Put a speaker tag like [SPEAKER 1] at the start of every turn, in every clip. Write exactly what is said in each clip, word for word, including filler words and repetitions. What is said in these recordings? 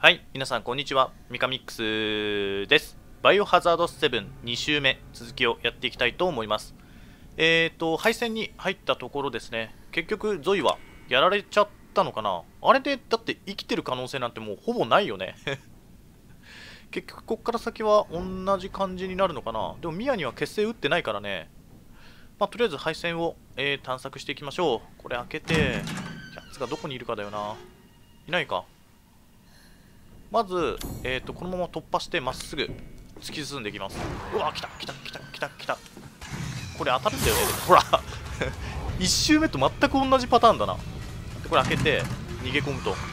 [SPEAKER 1] はい、皆さんこんにちは。ミカミックスです。バイオハザードセブンに週目、続きをやっていきたいと思います。えーと、配線に入ったところですね。結局、ゾイはやられちゃったのかな。あれで、だって生きてる可能性なんてもうほぼないよね。結局、こっから先は同じ感じになるのかな。でも、ミアには結成打ってないからね。まあ、とりあえず配線を、えー、探索していきましょう。これ開けて、やつがどこにいるかだよな。いないか。まず、えーと、このまま突破してまっすぐ突き進んでいきます。うわ、来た来た来た来た来た。これ当たるんだよね。ほらいち周目と全く同じパターンだな。でこれ開けて逃げ込むと。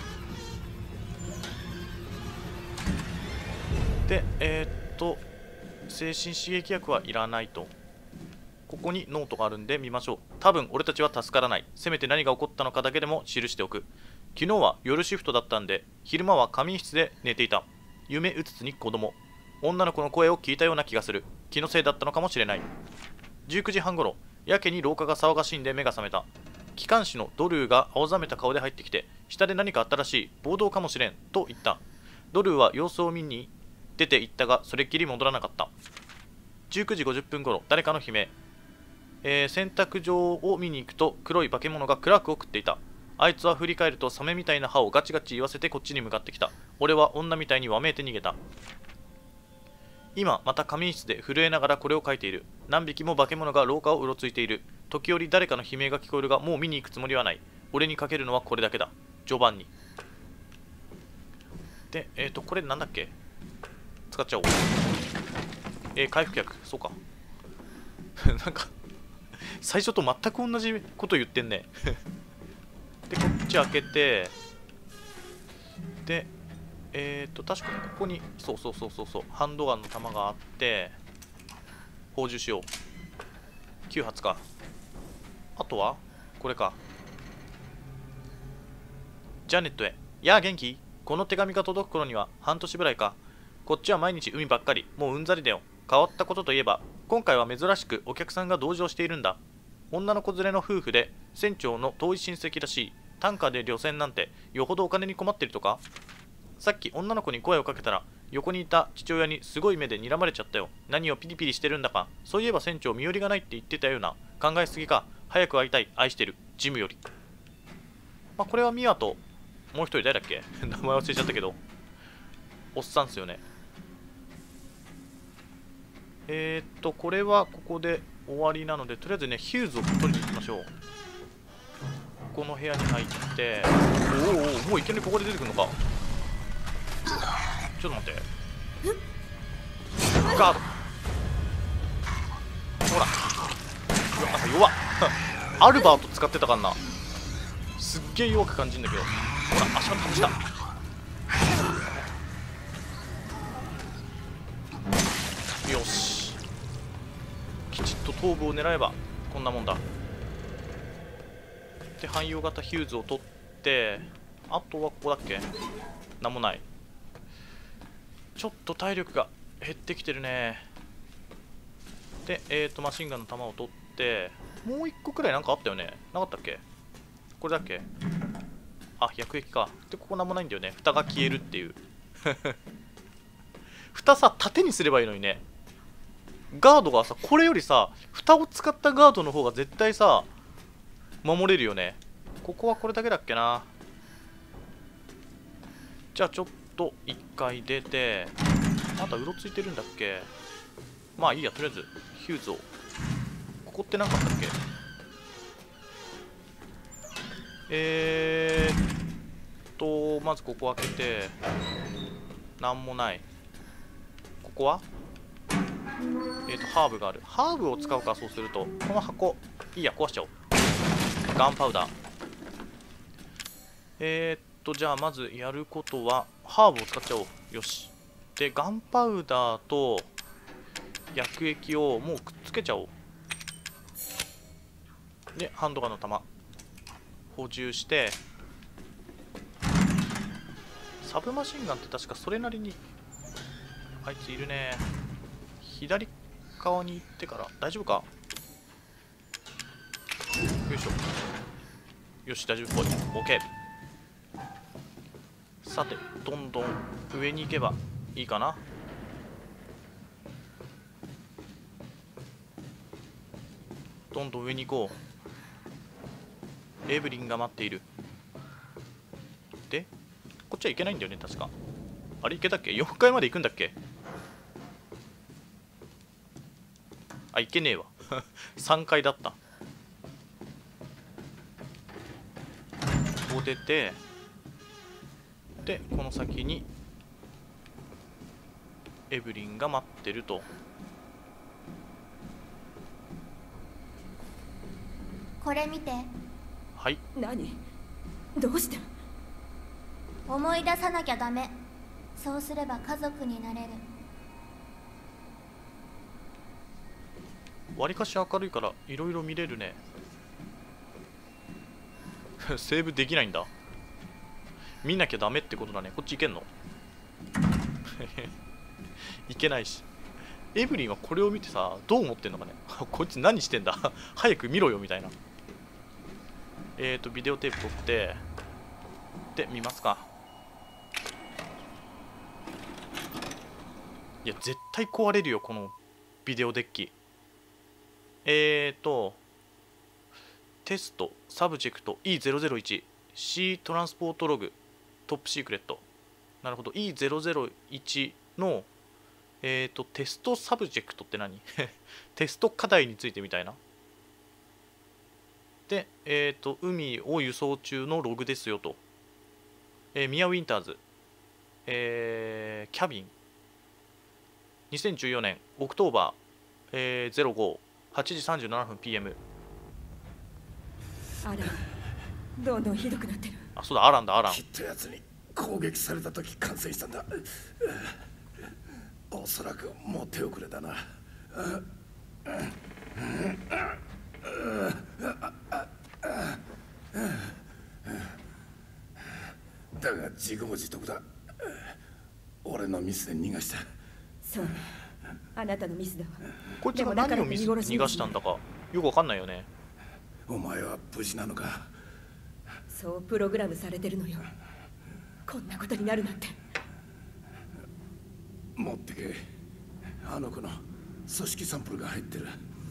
[SPEAKER 1] で、えーっと精神刺激薬はいらないと。ここにノートがあるんで見ましょう。多分俺たちは助からない。せめて何が起こったのかだけでも記しておく。昨日は夜シフトだったんで、昼間は仮眠室で寝ていた。夢うつつに子供。女の子の声を聞いたような気がする。気のせいだったのかもしれない。じゅうくじはんごろ、やけに廊下が騒がしいんで目が覚めた。機関士のドルーが青ざめた顔で入ってきて、下で何かあったらしい。暴動かもしれん。と言った。ドルーは様子を見に出て行ったが、それっきり戻らなかった。じゅうくじごじゅっぷんごろ、誰かの悲鳴。えー、洗濯場を見に行くと、黒い化け物がクラークを食っていた。あいつは振り返るとサメみたいな歯をガチガチ言わせてこっちに向かってきた。俺は女みたいにわめいて逃げた。今また仮眠室で震えながらこれを書いている。何匹も化け物が廊下をうろついている。時折誰かの悲鳴が聞こえるが、もう見に行くつもりはない。俺にかけるのはこれだけだ。序盤に。で、えっと、これなんだっけ。使っちゃおう。えー、回復薬。そうか。なんか、最初と全く同じこと言ってんね。で、こっち開けて、で、えっと、確かにここに、そうそうそうそうそう、ハンドガンの弾があって、放充しよう。きゅう発か。あとは、これか。ジャネットへ。やあ、元気？この手紙が届く頃には半年ぐらいか。こっちは毎日海ばっかり。もううんざりだよ。変わったことといえば、今回は珍しくお客さんが同乗しているんだ。女の子連れの夫婦で、船長の遠い親戚らしい。単価で旅船なんて、よほどお金に困ってるとか？さっき女の子に声をかけたら、横にいた父親にすごい目で睨まれちゃったよ。何をピリピリしてるんだか。そういえば船長身寄りがないって言ってたような。考えすぎか。早く会いたい。愛してる。ジムより。まあ、これはミワと、もう一人誰だっけ名前忘れちゃったけど。おっさんっすよね。えー、っと、これはここで終わりなので、とりあえずね、ヒューズを取りに行きましょう。この部屋に入って、おおお、もういきなりここで出てくるのか。ちょっと待って。ガード。ほら。うわ、なんか弱っ。アルバート使ってたからな。すっげえ弱く感じるんだけど。ほら、足が外した。よし。きちっと頭部を狙えば、こんなもんだ。で、汎用型ヒューズを取って、あとはここだっけ？なんもない。ちょっと体力が減ってきてるね。で、えーと、マシンガンの弾を取って、もう一個くらいなんかあったよね。なかったっけ？これだっけ？あ、薬液か。で、ここなんもないんだよね。蓋が消えるっていう。蓋さ、縦にすればいいのにね。ガードがさ、これよりさ、蓋を使ったガードの方が絶対さ、守れるよね。ここはこれだけだっけな。じゃあちょっと一回出て、まだうろついてるんだっけ。まあいいや、とりあえずヒューズを。ここって何かあったっけ。えーっとまずここ開けて、なんもない。ここはえーっとハーブがある。ハーブを使うか。そうするとこの箱いいや、壊しちゃおう。ガンパウダー。えーっとじゃあまずやることはハーブを使っちゃおう。よし。でガンパウダーと薬液をもうくっつけちゃおう。でハンドガンの弾補充して、サブマシンガンって確かそれなりにあいついるね。左側に行ってから大丈夫か。よいしょ。よし、大丈夫っぽい。 OK。 さてどんどん上に行けばいいかな。どんどん上に行こう。エブリンが待っている。でこっちは行けないんだよね確か。あれ行けたっけ？ よん 階まで行くんだっけ？あ、行けねえわさんかいだった。ここ出て、でこの先にエブリンが待ってると。
[SPEAKER 2] これ見て。
[SPEAKER 1] はい。
[SPEAKER 3] 何？どうした？
[SPEAKER 2] 思い出さなきゃダメ。そうすれば家族になれる。
[SPEAKER 1] わりかし明るいからいろいろ見れるねセーブできないんだ。見なきゃダメってことだね。こっち行けんのいけないし。エブリンはこれを見てさどう思ってんのかねこいつ何してんだ早く見ろよみたいな。えーとビデオテープ撮ってで見ますか。いや絶対壊れるよこのビデオデッキ。えーとテストサブジェクト イーゼロゼロいち C トランスポートログトップシークレット。なるほど イーゼロゼロいち のえーとテストサブジェクトって何テスト課題についてみたいな。でえーと海を輸送中のログですよと。えー、ミアウィンターズ、えー、キャビンにせんじゅうよねんオクトーバー、えー、ゼロご はちじさんじゅうななふん ピーエム。
[SPEAKER 3] あら、どんどんひどくなってる。
[SPEAKER 1] あ、そうだ、アランだ、アラン。
[SPEAKER 4] きっとやつに攻撃された時感染したんだ。おそらくもう手遅れだな。だが自業自得だ。俺のミスで逃がした。
[SPEAKER 3] そうね、あなたのミスだわ。
[SPEAKER 1] こいつが何をミス逃がしたんだかよくわかんないよね。
[SPEAKER 4] お前は無事なのか？
[SPEAKER 3] そうプログラムされてるのよ。こんなことになるなんて。
[SPEAKER 4] 持ってけ。あの子の組織サンプルが入ってる。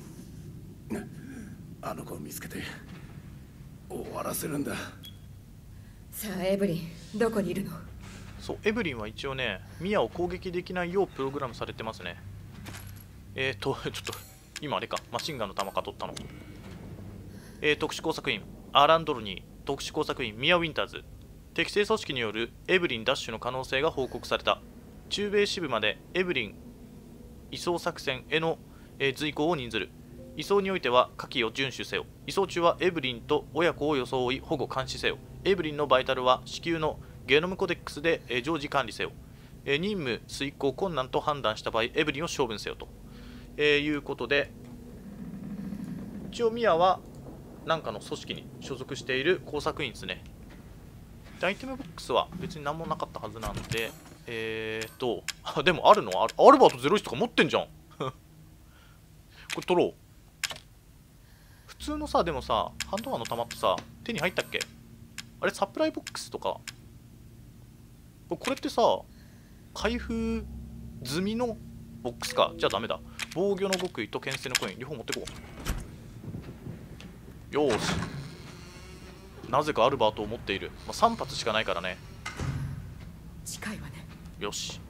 [SPEAKER 4] あの子を見つけて終わらせるんだ。
[SPEAKER 3] さあエブリン、どこにいるの？
[SPEAKER 1] そう、エブリンは一応ねミアを攻撃できないようプログラムされてますね。えーとちょっと今あれかマシンガンの弾か取ったの。えー、特殊工作員アーラン・ドルニー、特殊工作員ミア・ウィンターズ。適正組織によるエブリン奪取の可能性が報告された。中米支部までエブリン移送作戦への、えー、随行を任ずる。移送においては下記を遵守せよ。移送中はエブリンと親子を装い保護監視せよ。エブリンのバイタルは至急のゲノムコデックスで、えー、常時管理せよ。えー、任務遂行困難と判断した場合エブリンを処分せよと、えー、いうことで、一応ミアは何かの組織に所属している工作員ですね。でアイテムボックスは別に何もなかったはずなんで、えーとあでもあるのはアルバートゼロいちとか持ってんじゃんこれ取ろう。普通のさ、でもさハンドガンの弾ってさ手に入ったっけ？あれサプライボックスとかこれってさ開封済みのボックスか。じゃあダメだ。防御の極意と牽制のコイン両方持ってこう。よーし、なぜかアルバートを持っている、まあ、さん発しかないからね。
[SPEAKER 3] 近いわね。
[SPEAKER 1] よし、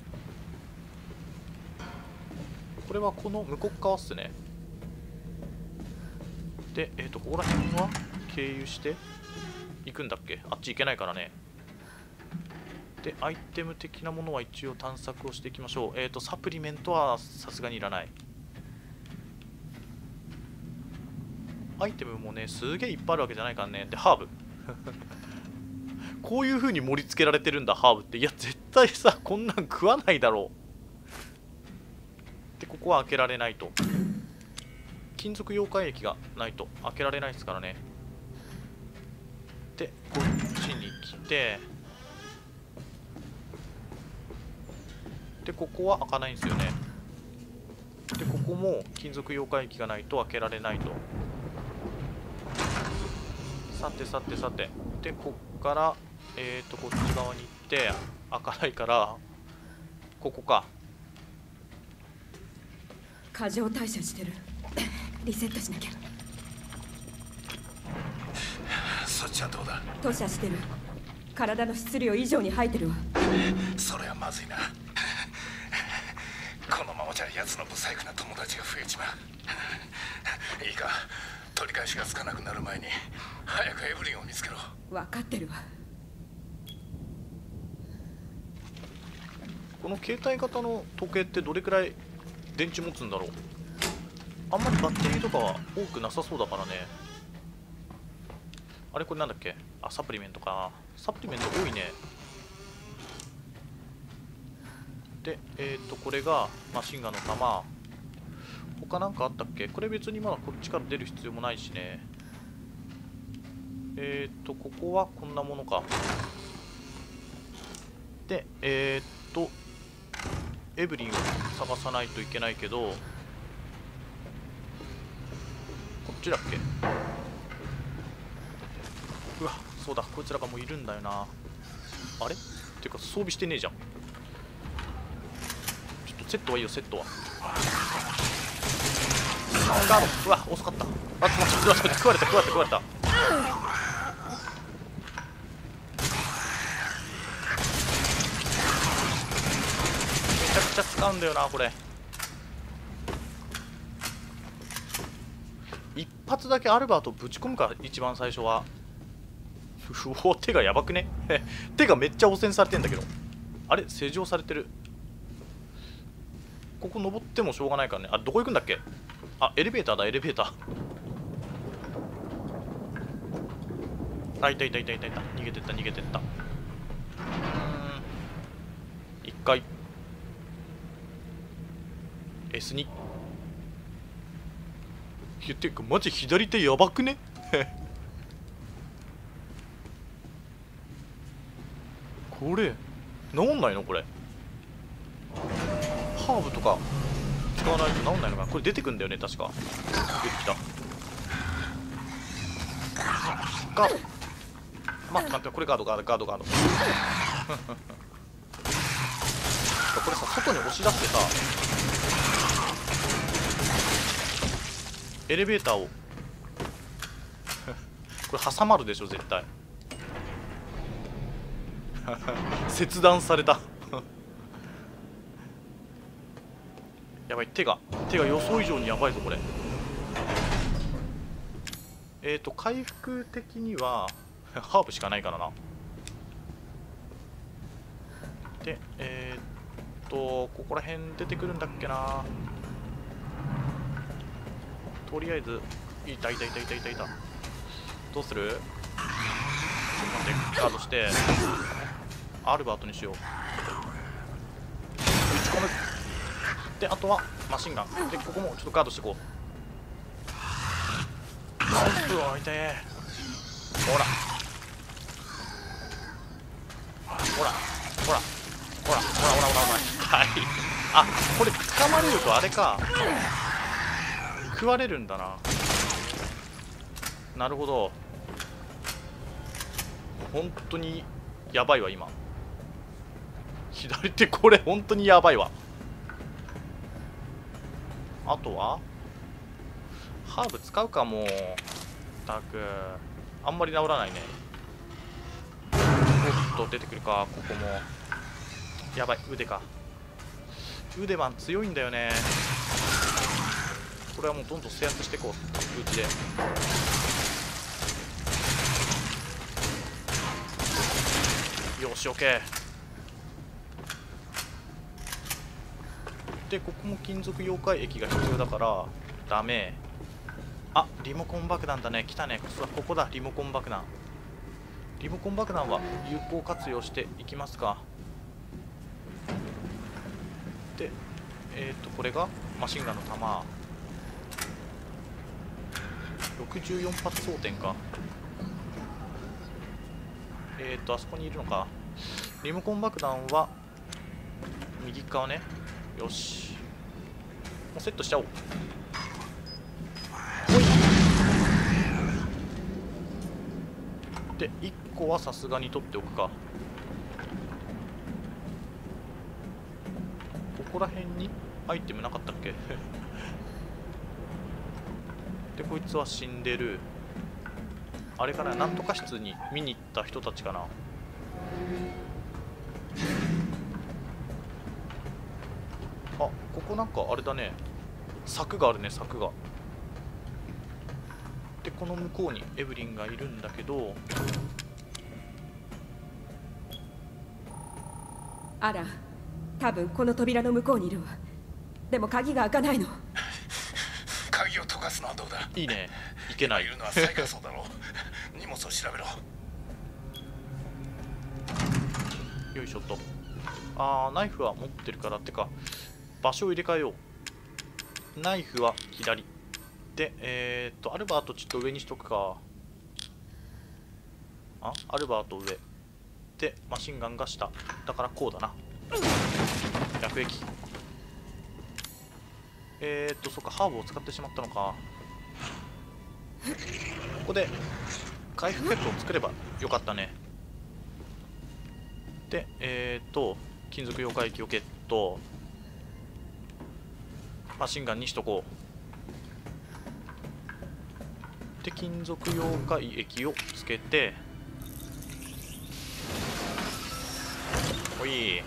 [SPEAKER 1] これはこの向こう側っすね。でえっ、ー、とここら辺は経由して行くんだっけ？あっち行けないからね。でアイテム的なものは一応探索をしていきましょう。えっ、ー、とサプリメントはさすがにいらない。アイテムもねすげえいっぱいあるわけじゃないからね。でハーブこういう風に盛り付けられてるんだハーブって。いや絶対さこんなん食わないだろう。でここは開けられないと。金属溶解液がないと開けられないですからね。でこっちに来て、でここは開かないんですよね。でここも金属溶解液がないと開けられないと。さてさてさて、でこっからえーとこっち側に行って開かないから、ここか。
[SPEAKER 3] 過剰代謝してる。リセットしなきゃ。
[SPEAKER 4] そっちはどうだ。
[SPEAKER 3] 吐射してる。体の質量以上に吐いてるわ。
[SPEAKER 4] それはまずいな。このままじゃ奴の不細工な友達が増えちまう。いいか、取り返しがつかなくなる前に早くエブリンを見つけろ。
[SPEAKER 3] 分かってるわ。
[SPEAKER 1] この携帯型の時計ってどれくらい電池持つんだろう。あんまりバッテリーとかは多くなさそうだからね。あれこれなんだっけ。あ、サプリメントか。サプリメント多いね。でえっ、ー、とこれがマシンガンの弾。他なんかあったっけ。これ別にまだこっちから出る必要もないしね。えっ、ー、とここはこんなものか。でえっ、ー、とエブリンを探さないといけないけど、こっちだっけ。うわ、そうだ、こいつらがもういるんだよな。あれっていうか装備してねえじゃん。ちょっとセットはいいよ、セットは。ガード。うわ、遅かった。あ、ちょっと待って、食われた食われた食われた。めちゃくちゃ使うんだよなこれ。一発だけアルバートぶち込むか、一番最初は。うお、手がやばくね。手がめっちゃ汚染されてんだけど。あれ、施錠されてる。ここ登ってもしょうがないからね。あ、どこ行くんだっけ。あ、エレベーターだ、エレベーター。あ、いたいたいたいたいた。逃げてった逃げてった。うーん、一回 エスに。いや、てかマジ左手やばくね。これ治んないのこれ。ハーブとか使わないと治んないのかな。これ出てくんだよね確か。出てきた。ガード。待って待って、これガードガードガードガード。これさ、外に押し出してさ、エレベーターをこれ挟まるでしょ絶対。切断された。やばい、手が手が予想以上にやばいぞこれ。えっと回復的にはハーブしかないからな。でえー、っとここら辺出てくるんだっけな。とりあえずいたいたいたいたいたいた。どうする。ちょっと待って、ガードしてアルバートにしよう。打ち込む。であとはマシンガンで、ここもちょっとガードしていこう。うわ、痛え。ほらほらほらほらほらほらほらほら。はい。あ、これ掴まれるとあれか、食われるんだな。なるほど。本当にやばいわ今。左手これ本当にやばいわ。あとはハーブ使うかもう。たくあんまり治らないね。おっと出てくるか。ここもやばい。腕か。腕マン強いんだよね。これはもうどんどん制圧していこう。うちでよし OK。 でここも金属溶解液が必要だからダメ。あ、リモコン爆弾だね。来たね。ここだ、リモコン爆弾。リモコン爆弾は有効活用していきますか。でえっ、ー、とこれがマシンガンの弾。ろくじゅうよん発装填か。えっ、ー、とあそこにいるのか。リモコン爆弾は右側ね。よし、もうセットしちゃおう。でいっこはさすがに取っておくか。 こら辺にアイテムなかったっけでこいつは死んでる。あれかな、なんとか室に見に行った人たちかな。あ、ここなんかあれだね、柵があるね、柵が。でこの向こうにエブリンがいるんだけど、
[SPEAKER 3] あら、多分この扉の向こうにいるわ。でも鍵が開かないの。
[SPEAKER 4] 鍵を溶かすのはどうだ。
[SPEAKER 1] いいね、いけない。
[SPEAKER 4] いるのは最下層だろう。荷物を調べろ。
[SPEAKER 1] よいしょっと。あー、ナイフは持ってるから、ってか場所を入れ替えよう。ナイフは左で、えー、っとアルバートちょっと上にしとくか。あ、アルバート上でマシンガンが下だからこうだな。薬液。えー、っとそっか、ハーブを使ってしまったのか。ここで回復薬を作ればよかったね。で、えー、っと金属溶解液をゲット。マシンガンにしとこう。で金属溶解液をつけて、おい、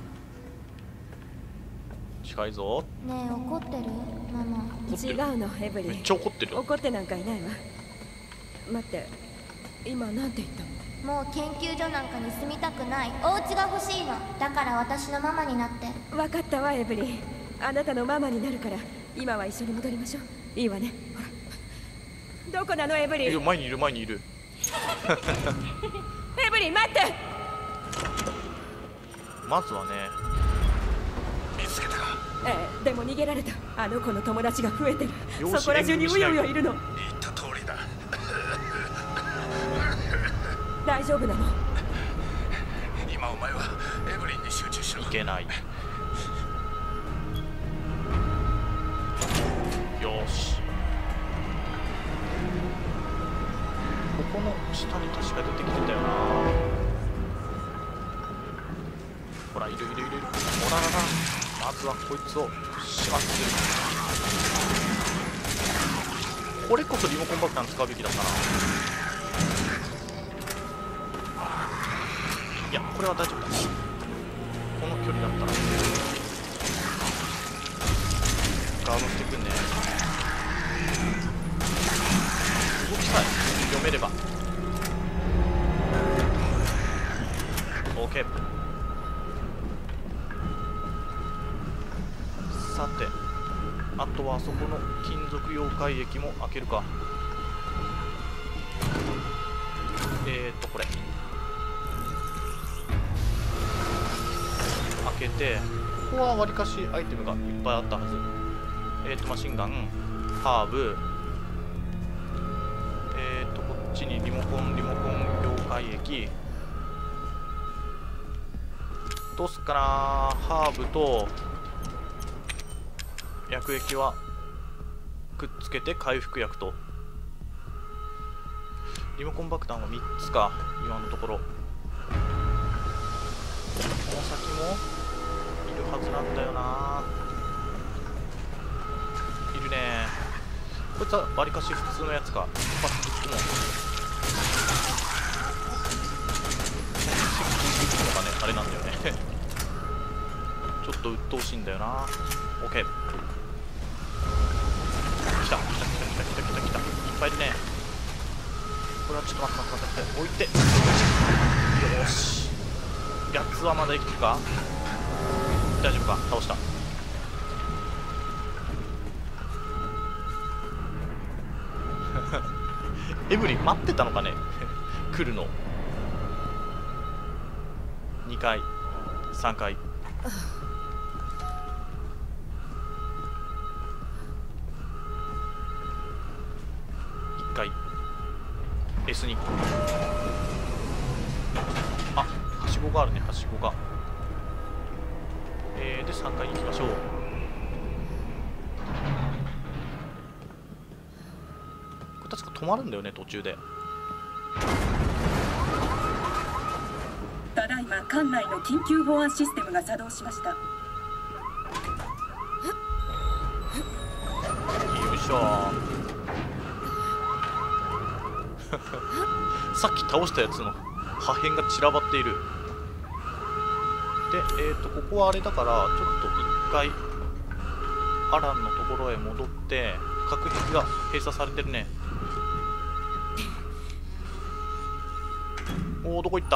[SPEAKER 1] 近いぞ。
[SPEAKER 2] ねえ、怒ってるママ。
[SPEAKER 3] 違うの、エブリン。
[SPEAKER 1] めっちゃ怒ってる。
[SPEAKER 3] 怒ってなんかいないわ。待って、今なんて言ったの？
[SPEAKER 2] もう研究所なんかに住みたくない。お家が欲しいの。だから私のママになって。
[SPEAKER 3] 分かったわ、エブリン。あなたのママになるから今は一緒に戻りましょう。いいわね。ほら、どこなのエブリン？
[SPEAKER 1] いや、前にいる前にいる
[SPEAKER 3] エブリン待って。
[SPEAKER 1] まずはね、
[SPEAKER 4] 見つけたか。
[SPEAKER 3] ええ、でも逃げられた。あの子の友達が増えてる。
[SPEAKER 1] よし
[SPEAKER 3] そこら中にうようよいるの。
[SPEAKER 4] 言った通りだ。
[SPEAKER 3] 大丈夫なの？
[SPEAKER 4] 今お前はエブリンに集中しろ。
[SPEAKER 1] いけない。よし、ここの下に確か出てきてたよな。ほら、いるいるいるいる。ほららら、まずはこいつを始末する。これこそリモコン爆弾使うべきだったな。いや、これは大丈夫だ。この距離だったらガードしてくんね。動きさえ読めれば OK。 さて、あとはそこの金属溶解液も開けるか。えーっとこれ開けて、ここはわりかしアイテムがいっぱいあったはず。えーとマシンガン、ハーブ、えーとこっちにリモコンリモコン溶解液。どうすっかな。ハーブと薬液はくっつけて回復薬と。リモコン爆弾はみっつか今のところ。この先もいるはずなんだよな。いるね。こいつはわりかし普通のやつか。一発撃っても撃つのがねあれなんだよねちょっと鬱陶しいんだよな。 OK。 来た来た来た来た来た来た来た。いっぱいいるね。これはちょっと待って待って待って置いて。よし、やつはまだ生きてるか。大丈夫か。倒した。エブリン待ってたのかね来るの。にかいさんかい。いっかい エスに。 あ、はしごがあるね。はしごが。えー、でさんかいに行きましょう。これ確か止まるんだよね途中で。
[SPEAKER 5] ただいま館内の緊急保安システムが作動しました。
[SPEAKER 1] しょさっき倒したやつの破片が散らばっている。で、えーとここはあれだから、ちょっと一回アランのところへ戻って、隔壁が閉鎖されてるね。おお、どこ行った？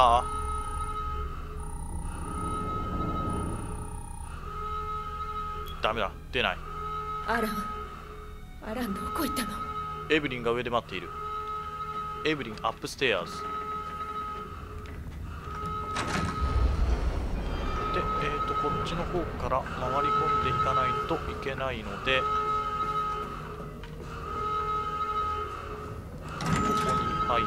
[SPEAKER 1] ダメだ、出ない。
[SPEAKER 3] アラン、アランどこ行ったの？
[SPEAKER 1] エブリンが上で待っている。エブリンアップステアーズで、えーとこっちの方から回り込んでいかないといけないので、ここに入って、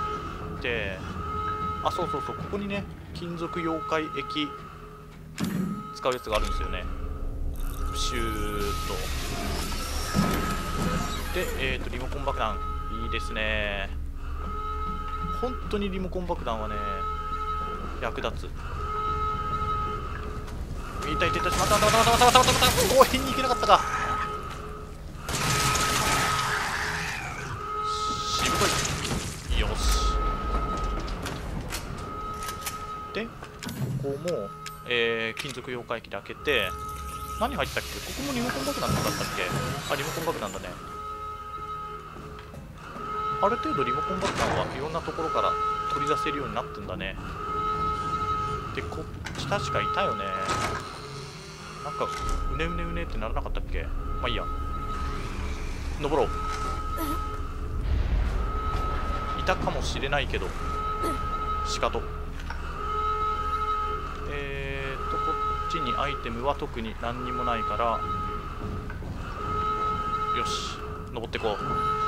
[SPEAKER 1] あ、そうそうそう、ここにね、金属妖怪液使うやつがあるんですよね。シューッと。で、えーとリモコン爆弾、いいですね。本当にリモコン爆弾はね、役立つ。痛い痛い痛い、またまたまたまたまたまたまたまた、応援に行けなかったか。しぶとい。よし。で、ここも、えー、金属妖怪機で開けて、何入ったっけ？ここもリモコン爆弾だったっけ？あ、リモコン爆弾だね。ある程度リモコン爆弾はいろんなところから取り出せるようになってんだね。で、こっち確かいたよね。なんかうねうねうねってならなかったっけ？まあいいや、登ろう。いたかもしれないけどしかと。えーっとこっちにアイテムは特に何にもないから、よし、登ってこう。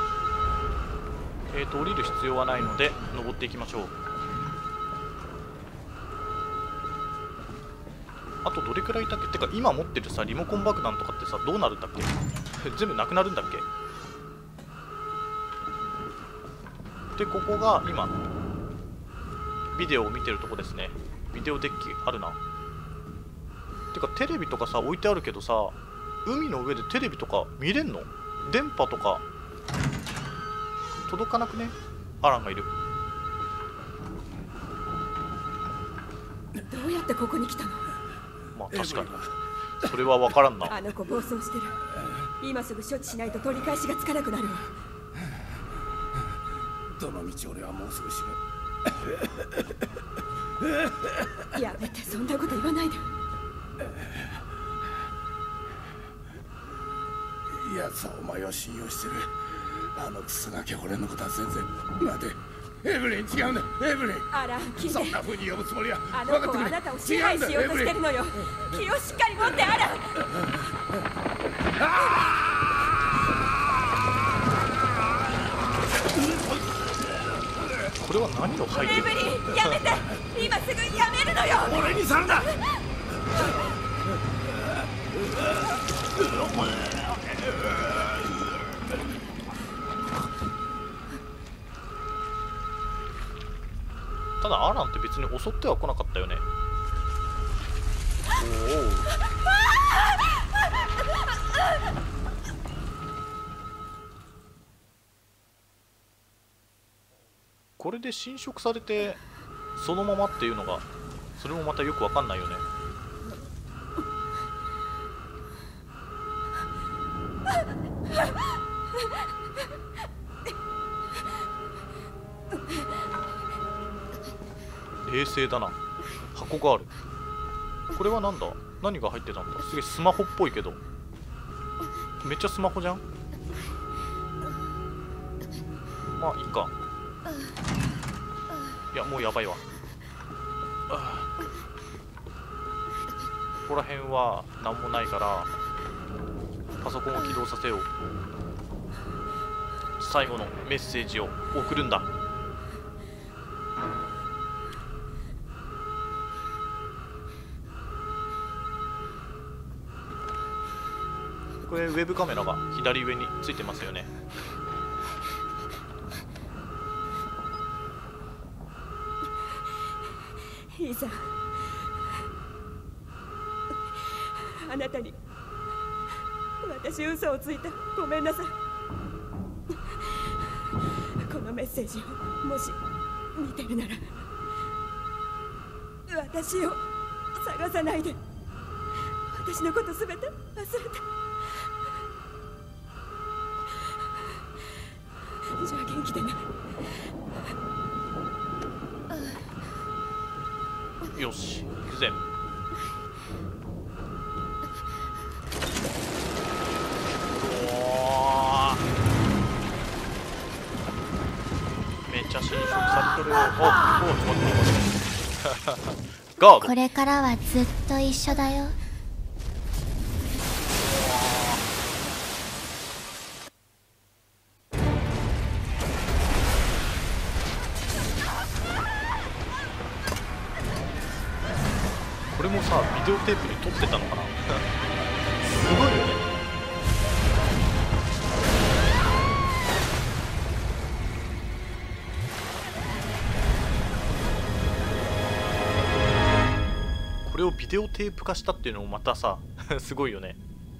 [SPEAKER 1] えーと降りる必要はないので登っていきましょう。あとどれくらいいたっけ？てか今持ってるさリモコン爆弾とかってさどうなるんだっけ？全部なくなるんだっけ？で、ここが今ビデオを見てるとこですね。ビデオデッキあるな。てかテレビとかさ置いてあるけどさ、海の上でテレビとか見れんの？電波とか届かなくね？アランがいる。
[SPEAKER 3] どうやってここに来たの？
[SPEAKER 1] まあ確かにそれは分からんな。
[SPEAKER 3] あの子暴走してる。今すぐ処置しないと取り返しがつかなくなるわ。
[SPEAKER 4] どの道俺はもうすぐ死ぬ。
[SPEAKER 3] やめて、そんなこと言わないで。
[SPEAKER 4] 奴はお前を信用してる。あのクソガキは俺のことは全然。待て、エブリン、違うんだ、エブリン。
[SPEAKER 3] アラン、聞いて。
[SPEAKER 4] そんな風に呼ぶつもりは。
[SPEAKER 3] あの子はあなたを支配しようとしてるのよ。気をしっかり持って、アラン。
[SPEAKER 1] これは何を吐いてる？
[SPEAKER 3] エブリン、やめて。今すぐやめるのよ。
[SPEAKER 4] 俺にさるな。
[SPEAKER 1] ただアランって別に襲っては来なかったよね。おお。これで侵食されてそのままっていうのが、それもまたよくわかんないよね。冷静だな。箱がある。これはなんだ？何が入ってたんだ？すげえスマホっぽいけど、めっちゃスマホじゃん。まあいいか。いやもうやばいわ。ここら辺は何もないからパソコンを起動させよう。最後のメッセージを送るんだ。これウェブカメラが左上についてますよね。
[SPEAKER 3] いいさ、あなたに私嘘をついた。ごめんなさい。 のメッセージをもし見てるなら私を探さないで。私のことすべて忘れて。じゃあ元気でね。
[SPEAKER 1] よし、行くぜ。めっちゃ侵食されてるよ。おお、止まってる。ガード。
[SPEAKER 2] これからはずっと一緒だよ。
[SPEAKER 1] これもさ、ビデオテープで撮ってたのかな。すごいよね。これをビデオテープ化したっていうのもまたさすごいよね。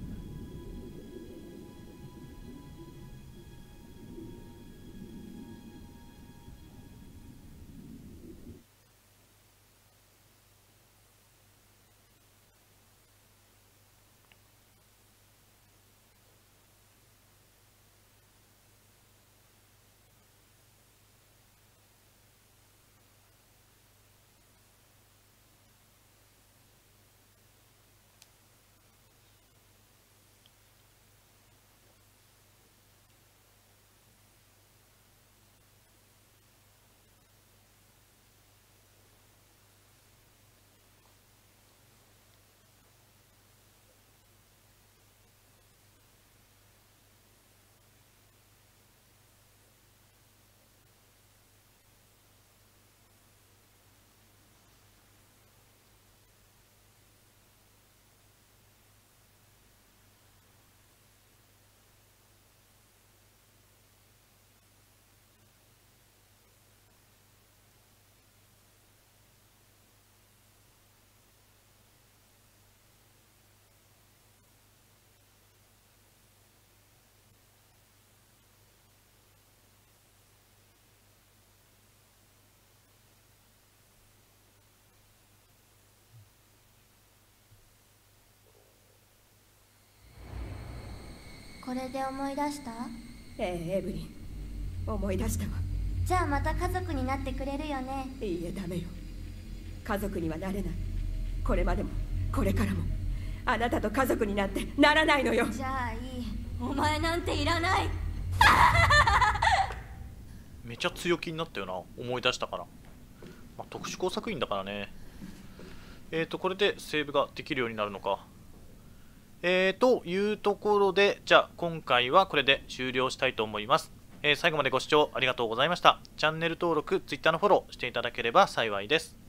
[SPEAKER 2] これで思い出した？
[SPEAKER 3] ええ、エブリン、思い出したわ。
[SPEAKER 2] じゃあまた家族になってくれるよね？
[SPEAKER 3] いいえ、ダメよ。家族にはなれない。これまでもこれからもあなたと家族になってならないのよ。
[SPEAKER 2] じゃあいい。お前なんていらない。
[SPEAKER 1] めちゃ強気になったよな、思い出したから。まあ、特殊工作員だからね。えーとこれでセーブができるようになるのか。えーというところで、じゃあ今回はこれで終了したいと思います。えー、最後までご視聴ありがとうございました。チャンネル登録、Twitter のフォローしていただければ幸いです。